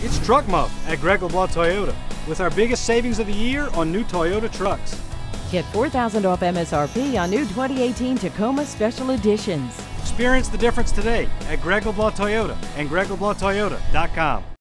It's Truck Month at Greg LeBlanc Toyota with our biggest savings of the year on new Toyota trucks. Get $4,000 off MSRP on new 2018 Tacoma Special Editions. Experience the difference today at Greg LeBlanc Toyota and GregLeBlancToyota.com.